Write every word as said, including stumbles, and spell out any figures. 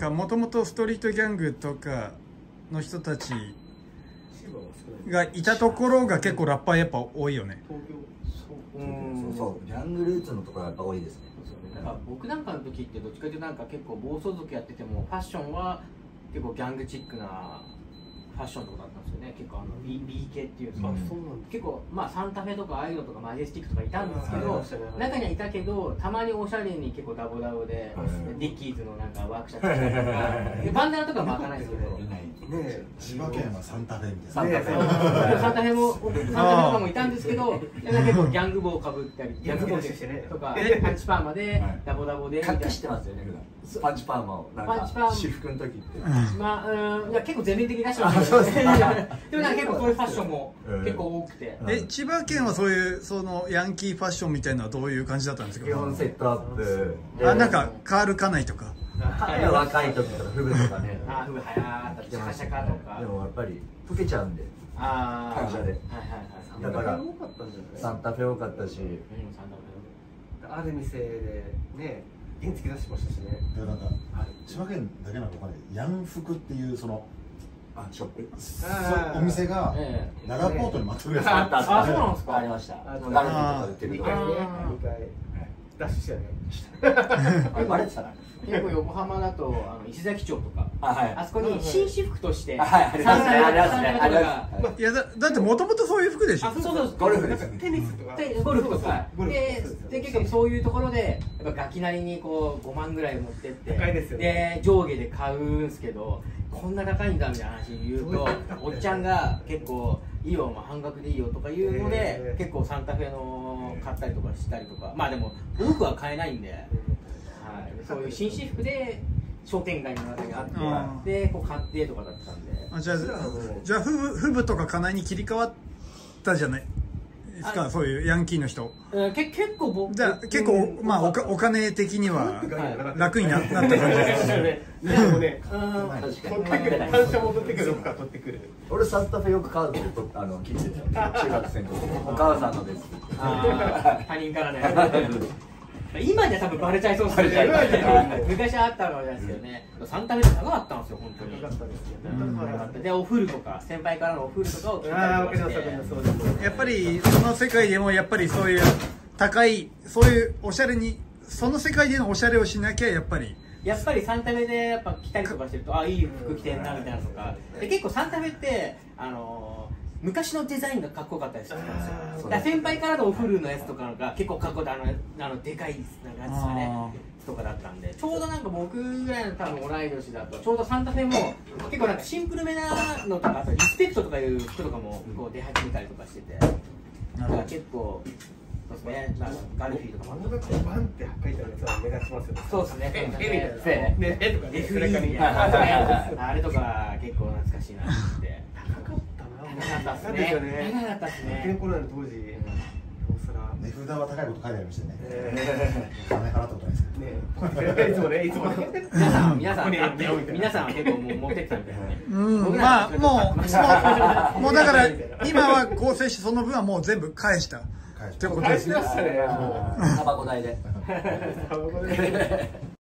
かもともとストリートギャングとかの人たちがいたところが結構ラッパーやっぱ多いよね。 東京そうそうギャングルーツのところはやっぱ多いですね。 なんか僕なんかの時ってどっちかというとなんか結構暴走族やっててもファッションは結構ギャングチックなファッションとかだったんですよね。結構あの B, B 系っていうんですか、うん、結構まあサンタフェとかああいうのとかマジェスティックとかいたんですけど、中にはいたけどたまにおしゃれに結構ダボダボで、うん、ディッキーズのなんかワークシャツしたりとかバンダナとかも開かないですけどね、千葉県はサンタフェみたいな、ね、サンタフェもサンタフェとかもいたんですけど、結構ギャング帽かぶったりギャング帽とかパンチパーマでダボダボで隠してますよね。パンチパーマをなんか私服の時ってまあうんいや結構全面的に出してますよね。でもなんか結構そういうファッションも結構多くて、 え千葉県はそういうそのヤンキーファッションみたいなのはどういう感じだったんですか？ 基本セットアップ、 あなんかカールカナイとか若い時とかフグとかね、 あフグ流行ったシャカシャカとか、 でもやっぱり溶けちゃうんで会社で、だからサンタフェ多かったし、 ある店でね原付出してましたしね。 なんか千葉県だけなのかね、ヤンフクっていうそのあショップお店がララポートにまとめるやつあったあった、そうなんですか。 ありました。ガルミとか売ってるにかいね、にかいダッシュしたよね。 あれバレてたな。 結構横浜だとあの石崎町とか あ,、はい、あそこに紳士服としてありますねありますねあります。 いやだだってもともとそういう服でしょ。 あそうそうゴルフです。 テニスとかゴルフとかでで結構そういうところでやっぱガキなりにこうごまんぐらい持ってってで上下で買うんですけど、こんな高いんだみたいな話言うとおっちゃんが結構いいよ、まあ、半額でいいよとか言うので結構サンタフェの買ったりとかしたりとか、まあでも多くは買えないんで。そういう紳士服で商店街の中にあって、でこう買ってとかだったんで、 あじゃあじゃあフブフブとかカナイに切り替わったじゃないですか、そういうヤンキーの人。 えけ結構僕じゃあ結構まあおかお金的には楽になった感じですね。でもね、取ってくる反射戻ってくるどっか取ってくる。 俺サンタフェよくカードでとあの聞いてた中学生の時、お母さんのです。 他人からね。今じゃ多分バレちゃいそうですね。昔あったのですけどね、サンタフェって高かったんですよ、本当に。高かったですよね。で、おフルとか、先輩からのおフルとかを聞いたりとかして。 やっぱり、その世界でもやっぱりそういう高い、そういうおしゃれに、その世界でのおしゃれをしなきゃ、やっぱり。 やっぱりサンタフェでやっぱ着たりとかしてると、あ、いい服着てんなみたいなとか。で、結構サンタフェって、あの、昔のデザインがかっこよかったりするんですよ。だ先輩からのおフルのやつとかが結構かっこよかった、あの、あのでかいなんかやつがねとかだったんで、ちょうどなんか僕ぐらいの多分同い年だとちょうどサンタフェも結構なんかシンプルめなのとか、あとリスペクトとかいう服とかもこう出始めたりとかしてて、だから結構そうですね、まあガルフィーとかもバンって書いてあるやつは目立ちますよね。 そうですね。 えみたいな。ねえとかね。 エフイーみたいなあれとか結構懐かしいなって高かったな。 高かったですね。高かったですね。 健康なの当時。 値札は高いこと書いてありましたね。金払ったことないですけどね。いつもね、いつもね。 皆さん、皆さん、皆さんは結構もう持ってったみたいなね。 うん、まあもうもうだから今は構成してその分はもう全部返したってことですね。 タバコ代で。 タバコ代で。